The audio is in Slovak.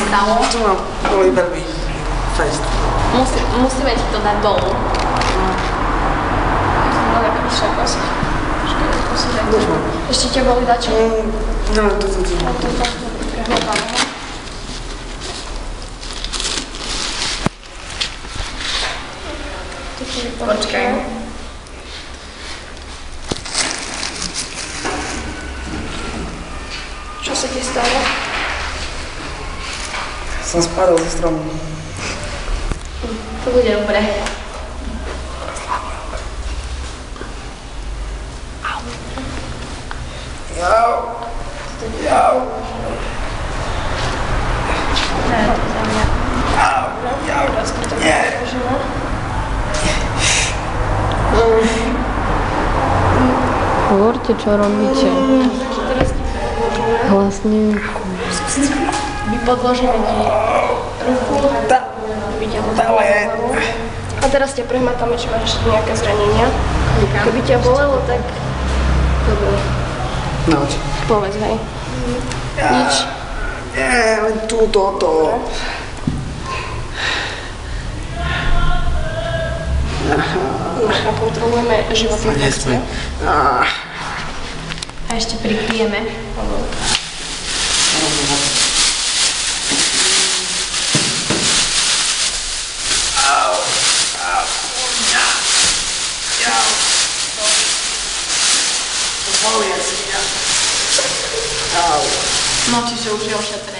stalo? To mám boli veľmi fest. Musíme ti to dať dolu. Ale vyššia kosť. Ešte ťa boli dačo? No, toto. Počkaj. Čo sa ti stalo? Som spadol zo stromu. To bude dobre. Jau. Jau. Ne, to za mňa. Jau. Nie. Hovorte, čo robíte. Hlasne. Podložíme ti ruku. A teraz ťa prehmatáme, či máš ešte nejaké zranenia. Keby ťa bolelo, tak... Dobre. Nauč. Povedz, hej. Nič. Nie, len toto. A kontrolujeme životné funkcie. A ešte prikryjeme. No, čiže už je ošetrený.